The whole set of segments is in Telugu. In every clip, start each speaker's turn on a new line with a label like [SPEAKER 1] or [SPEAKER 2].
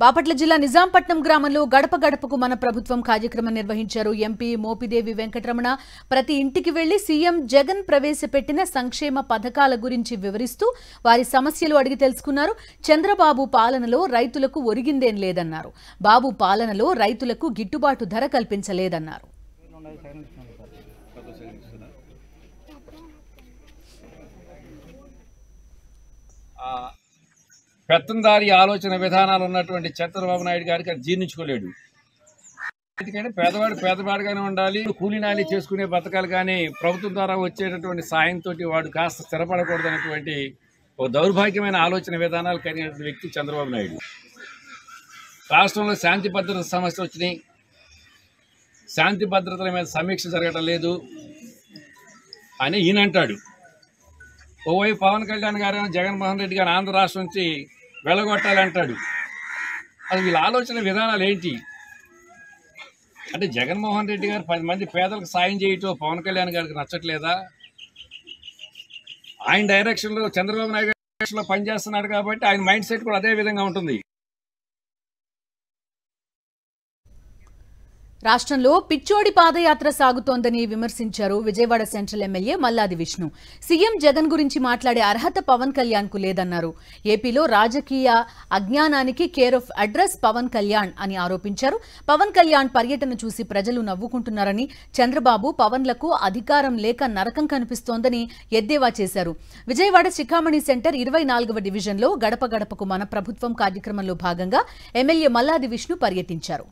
[SPEAKER 1] బాపట్ల జిల్లా నిజాంపట్నం గ్రామంలో గడప గడపకు మన ప్రభుత్వం కార్యక్రమం నిర్వహించారు. ఎంపీ మోపిదేవి వెంకటరమణ ప్రతి ఇంటికి వెళ్లి సీఎం జగన్ ప్రవేశపెట్టిన సంక్షేమ పథకాల గురించి వివరిస్తూ వారి సమస్యలు అడిగి తెలుసుకున్నారు. చంద్రబాబు పాలనలో రైతులకు ఒరిగిందేం లేదన్నారు. బాబు పాలనలో రైతులకు గిట్టుబాటు ధర కల్పించలేదన్నారు.
[SPEAKER 2] పెత్తందారి ఆలోచన విధానాలు ఉన్నటువంటి చంద్రబాబు నాయుడు గారికి అది జీర్ణించుకోలేడు. ఎందుకంటే పేదవాడుగానే ఉండాలి, కూలీనాలి చేసుకునే బతకాలు కానీ ప్రభుత్వం ద్వారా వచ్చేటటువంటి సాయంతో వాడు కాస్త స్థిరపడకూడదు అనేటువంటి ఒక దౌర్భాగ్యమైన ఆలోచన విధానాలు కలిగిన వ్యక్తి చంద్రబాబు నాయుడు. రాష్ట్రంలో శాంతి భద్రత సమస్యలు వచ్చినాయి, శాంతి భద్రతల మీద సమీక్ష జరగటం లేదు అని ఈయన అంటాడు. ఓవైపు పవన్ కళ్యాణ్ గారు జగన్మోహన్ రెడ్డి గారు ఆంధ్ర రాష్ట్రం నుంచి వెళ్ళగొట్టాలంటాడు. అది వీళ్ళ ఆలోచన విధానాలు ఏంటి అంటే జగన్మోహన్ రెడ్డి గారు 10 మంది పేదలకు సాయం చేయటం పవన్ కళ్యాణ్ గారికి నచ్చట్లేదా? ఆయన డైరెక్షన్లో చంద్రబాబు నాయుడు డైరెక్షన్లో పనిచేస్తున్నాడు కాబట్టి ఆయన మైండ్ సెట్ కూడా అదే విధంగా ఉంటుంది.
[SPEAKER 1] రాష్ట్రంలో పిచ్చోడి పాదయాత్ర సాగుతోందని విమర్శించారు Vijayawada central MLA Malladi Vishnu. CM Jagan గురించి మాట్లాడే అర్హత పవన్ కళ్యాణ్ కు లేదన్నారు. ఏపీలో రాజకీయ అజ్ఞానానికి care of address Pawan Kalyan అని ఆరోపించారు. పవన్ కళ్యాణ్ పర్యటన చూసి ప్రజలు నవ్వుకుంటున్నారని, చంద్రబాబు పవన్లకు అధికారం లేక నరకం కనిపిస్తోందని ఎద్దేవా చేశారు. విజయవాడ శిఖామణి సెంటర్ 24వ డివిజన్లో గడప గడపకు మన ప్రభుత్వం కార్యక్రమంలో భాగంగా ఎమ్మెల్యే మల్లాది విష్ణు పర్యటించారు.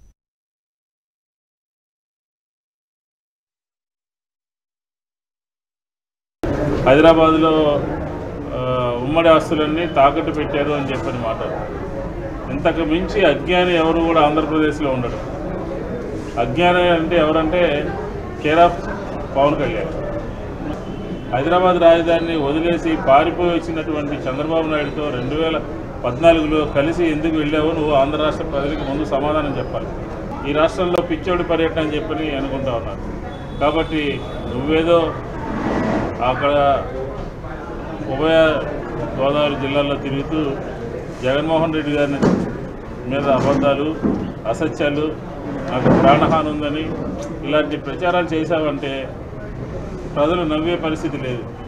[SPEAKER 3] హైదరాబాద్లో ఉమ్మడి ఆస్తులన్నీ తాకట్టు పెట్టారు అని చెప్పని మాట. ఇంతకు మించి అజ్ఞాని ఎవరు కూడా ఆంధ్రప్రదేశ్లో ఉండడు. అజ్ఞాని అంటే ఎవరంటే కేర్ ఆఫ్ పవన్ కళ్యాణ్. హైదరాబాద్ రాజధానిని వదిలేసి పారిపోయి వచ్చినటువంటి చంద్రబాబు నాయుడుతో 2014లో కలిసి ఎందుకు వెళ్ళావో నువ్వు ఆంధ్ర రాష్ట్ర ప్రజలకు ముందు సమాధానం చెప్పాలి. ఈ రాష్ట్రంలో పిచ్చోడి పర్యటన అని చెప్పని అనుకుంటా ఉన్నారు. కాబట్టి నువ్వేదో అక్కడ ఉభయ గోదావరి జిల్లాల్లో తిరుగుతూ జగన్మోహన్ రెడ్డి గారి మీద అబద్ధాలు, అసత్యాలు, నాకు ప్రాణహాని ఉందని ఇలాంటి ప్రచారాలు చేశావంటే ప్రజలు నవ్వే పరిస్థితి లేదు.